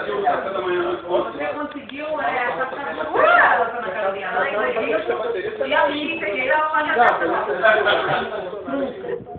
fazia o café da manhã muito bom. Você conseguiu essa captura na Carolina. E a Lírica, que ela fazia.